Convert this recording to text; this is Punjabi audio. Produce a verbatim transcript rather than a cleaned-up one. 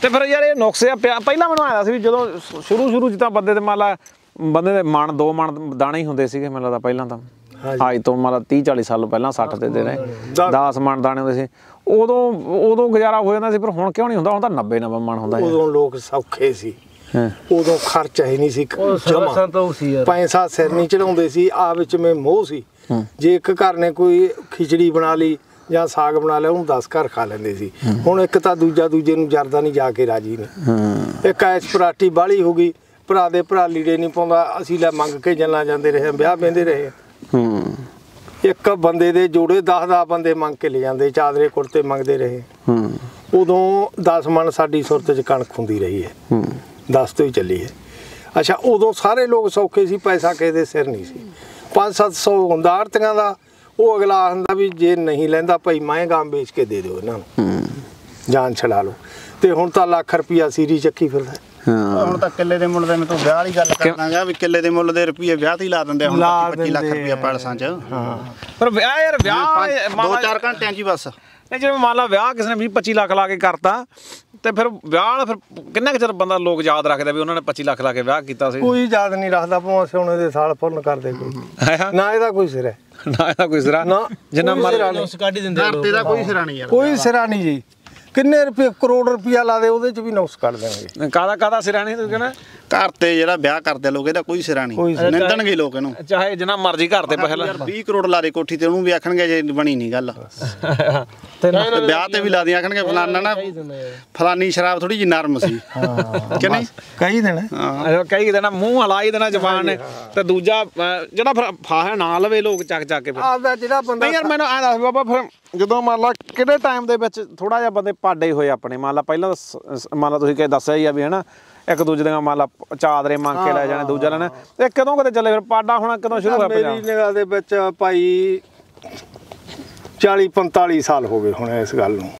ਤੇ ਫਿਰ ਯਾਰ ਇਹ ਨੁਕਸ ਆ ਪਿਆ ਪਹਿਲਾਂ ਮੈਨੂੰ ਆਇਆ ਸੀ ਵੀ ਜਦੋਂ ਸ਼ੁਰੂ ਸ਼ੁਰੂ 'ਚ ਤਾਂ ਬੰਦੇ ਦੇ ਮੰਨ ਲਾ ਬੰਦੇ ਦੇ ਮਣ ਦੋ ਮਣ ਦਾਣੇ ਹੀ ਹੁੰਦੇ ਸੀਗੇ ਮੈਨੂੰ ਲੱਗਦਾ ਪਹਿਲਾਂ ਤਾਂ ਅੱਜ ਤੋਂ ਮੰਨ ਲਾ ਤੀਹ ਚਾਲੀ ਸਾਲ ਪਹਿਲਾਂ ਸੱਠ ਦੇ ਦੇ ਨੇ ਦਸ ਮਣ ਦਾਣੇ ਹੁੰਦੇ ਸੀ ਉਦੋਂ ਉਦੋਂ ਗੁਜ਼ਾਰਾ ਹੋ ਜਾਂਦਾ ਸੀ ਪਰ ਹੁਣ ਕਿਉਂ ਨਹੀਂ ਹੁੰਦਾ ਹੁਣ ਤਾਂ ਨੱਬੇ ਨੱਬੇ ਮਣ ਹੁੰਦਾ ਉਦੋਂ ਲੋਕ ਸੌਖੇ ਸੀ ਉਦੋਂ ਖਰਚਾ ਹੀ ਨਹੀਂ ਸੀ ਜਮਾ ਪੈਸਾ ਸਿਰ ਨਹੀਂ ਚੜਾਉਂਦੇ ਸੀ ਆ ਵਿੱਚ ਮੈਂ ਮੋਹ ਸੀ ਜੇ ਇੱਕ ਘਰ ਨੇ ਕੋਈ ਖਿਚੜੀ ਬਣਾ ਲਈ ਜਾਂ ਸਾਗ ਬਣਾ ਲਿਆ ਉਹਨੂੰ ਦਸ ਘਰ ਖਾ ਲੈਂਦੇ ਸੀ ਹੁਣ ਇੱਕ ਤਾਂ ਦੂਜਾ ਦੂਜੇ ਨੂੰ ਜਰਦਾ ਨਹੀਂ ਜਾ ਕੇ ਰਾਜੀ ਨੇ ਇੱਕ ਐਸ ਪਰਾਟੀ ਬਾਹਲੀ ਹੋ ਗਈ ਭਰਾ ਦੇ ਭਰਾ ਲੀੜੇ ਨਹੀਂ ਪਾਉਂਦਾ ਅਸੀਂ ਲੈ ਮੰਗ ਕੇ ਜੱਲਾਂ ਜਾਂਦੇ ਰਹੇ ਵਿਆਹ ਬਹਿੰਦੇ ਰਹੇ ਇੱਕ ਬੰਦੇ ਦੇ ਜੋੜੇ ਦਸ ਦਸ ਬੰਦੇ ਮੰਗ ਕੇ ਲੈ ਜਾਂਦੇ ਚਾਦਰੇ ਕੁੜਤੇ ਮੰਗਦੇ ਰਹੇ ਉਦੋਂ ਦਸ ਮਣ ਸਾਡੀ ਸੁਰਤ 'ਚ ਕਣਕ ਹੁੰਦੀ ਰਹੀ ਹੈ ਦਸ ਤੋਂ ਹੀ ਚੱਲੀ ਹੈ ਅੱਛਾ ਉਦੋਂ ਸਾਰੇ ਲੋਕ ਸੌਖੇ ਸੀ ਪੈਸਾ ਕਿਸੇ ਦੇ ਸਿਰ ਨਹੀਂ ਸੀ ਪੰਜ ਸੱਤ ਸੌ ਹੁੰਦਾ ਆੜਤੀਆਂ ਦਾ ਉਹ ਅਗਲਾ ਹੁੰਦਾ ਵੀ ਜੇ ਨਹੀਂ ਲੈਂਦਾ ਭਾਈ ਮੈਂ ਗਾਂ ਵੇਚ ਕੇ ਦੇ ਦਿਓ ਇਹਨਾਂ ਨੂੰ ਜਾਨ ਛਡਾ ਲਓ ਤੇ ਹੁਣ ਤਾਂ ਲੱਖ ਰੁਪਈਆ ਸੀਰੀ ਚੱਕੀ ਫਿਰਦਾ ਹੁਣ ਤਾਂ ਕਿੱਲੇ ਦੇ ਮੁੱਲ ਦੇ ਮੈਂ ਤੂੰ ਵਿਆਹ ਵਾਲੀ ਗੱਲ ਕਰਦਾਂਗਾ ਵੀ ਕਿੱਲੇ ਦੇ ਮੁੱਲ ਦੇ ਰੁਪਈਏ ਵਿਆਹ ਤੇ ਹੀ ਲਾ ਦਿੰਦੇ ਹੁਣ ਪੱਚੀ ਲੱਖ ਰੁਪਈਆ ਪੈਲਸਾਂ 'ਚ ਹਾਂ ਪਰ ਵਿਆਹ ਯਾਰ ਵਿਆਹ ਦੋ ਚਾਰ ਘੰਟਿਆਂ 'ਚ ਹੀ ਬਸ ਨਹੀਂ ਜਿਵੇਂ ਮੰਨ ਲਾ ਵਿਆਹ ਕਿਸੇ ਨੇ ਵੀਹ ਪੱਚੀ ਲੱਖ ਲਾ ਕੇ ਕਰਤਾ ਤੇ ਫਿਰ ਵਿਆਹ ਵਾਲਾ ਫਿਰ ਕਿੰਨਾ ਕੁ ਚਿਰ ਬੰਦਾ ਲੋਕ ਯਾਦ ਰੱਖਦਾ ਵੀ ਉਹਨਾਂ ਨੇ ਪੱਚੀ ਲੱਖ ਲਾ ਕੇ ਵਿਆਹ ਕੀਤਾ ਸੀ ਕੋਈ ਯਾਦ ਨਹੀਂ ਰੱਖਦਾ ਭਾਵੇਂ ਸੋਨੇ ਦੇ ਸਾਲ ਪੁੰਨ ਕਰਦੇ ਕੋਈ ਨਾ ਇਹਦਾ ਕੋਈ ਸਿਰ ਹੈ ਨਾ ਇਹਦਾ ਕੋਈ ਸਿਰਾ ਨਾ ਜਿੰਨਾ ਮਰਜ਼ੀ ਕੱਢ ਦਿੰਦੇ ਲੋਕ ਦਾ ਕੋਈ ਸਿਰਾ ਨਹੀਂ ਯਾਰ ਕੋਈ ਸਿਰਾ ਨਹੀਂ ਜੀ ਕਿੰਨੇ ਰੁਪਏ ਕਰੋੜ ਰੁਪਇਆ ਲਾ ਦੇ ਉਹਦੇ 'ਚ ਵੀ ਨੁਕਸ ਕੱਢ ਦੇਣਗੇ ਕਾਹਦਾ ਕਾਹਦਾ ਸਿਰਾ ਨਹੀਂ ਤੂੰ ਕਹਿੰਦਾ ਘਰ ਤੇ ਜਿਹੜਾ ਵਿਆਹ ਕਰਦੇ ਲੋਕ ਇਹਦਾ ਕੋਈ ਸਿਰਾ ਨਹੀਂ ਨਿੰਦਣਗੇ ਲੋਕ ਇਹਨੂੰ ਚਾਹੇ ਜਿੰਨਾ ਮਰਜ਼ੀ ਘਰ ਤੇ ਪਹਿਲਾਂ ਵੀਹ ਕਰੋੜ ਲਾ ਦੇ ਕੋਠੀ ਤੇ ਉਹਨੂੰ ਵੀ ਆਖਣਗੇ ਜੇ ਬਣੀ ਨਹੀਂ ਗੱਲ ਤੇ ਵਿਆਹ ਤੇ ਵੀ ਲਾ ਦੇ ਆਖਣਗੇ ਫਲਾਨਾ ਨਾ ਫਲਾਨੀ ਸ਼ਰਾਬ ਥੋੜੀ ਜਿਹੀ ਨਰਮ ਸੀ ਕਿ ਨਹੀਂ ਕਈ ਦਿਨ ਹਾਂ ਕਈ ਦਿਨ ਮੂੰਹ ਹਲਾ ਹੀ ਦੇਣਾ ਜ਼ਬਾਨ ਨੇ ਤੇ ਦੂਜਾ ਜਿਹੜਾ ਫਿਰ ਫਾਹਾ ਨਾ ਲਵੇ ਲੋਕ ਚੱਕ ਚੱਕ ਕੇ ਆਪਦਾ ਜਿਹੜਾ ਬੰਦਾ ਯਾਰ ਮੈਨੂੰ ਐਂ ਦੱਸ ਬਾਬਾ ਫਿਰ ਜਦੋਂ ਮੰਨ ਲਾ ਕਿਹੜੇ ਟਾਈਮ ਦੇ ਵਿੱਚ ਥੋੜਾ ਜਿਹਾ ਬੰਦੇ ਪਾਡੇ ਹੋਏ ਆਪਣੇ ਮੰਨ ਲਾ ਪਹਿਲਾਂ ਮੰਨ ਲਾ ਤੁਸੀਂ ਕਿ ਦੱਸਿਆ ਹੀ ਆ ਵੀ ਹਨਾ ਇੱਕ ਦੂਜੇ ਦੀਆਂ ਮੰਨ ਲਾ ਚਾਦਰੇ ਮੰਗ ਕੇ ਲੈ ਜਾਣੇ ਦੂਜਾ ਲੈਣਾ ਇਹ ਕਦੋਂ ਕਦੇ ਚੱਲੇ ਫਿਰ ਪਾਡਾ ਹੋਣਾ ਕਦੋਂ ਸ਼ੁਰੂ ਹੋਇਆ ਮੇਰੀ ਨਿਗਾਹ ਦੇ ਵਿੱਚ ਭਾਈ ਚਾਲੀ ਪੰਤਾਲੀ ਸਾਲ ਹੋ ਗਏ ਹੁਣ ਇਸ ਗੱਲ ਨੂੰ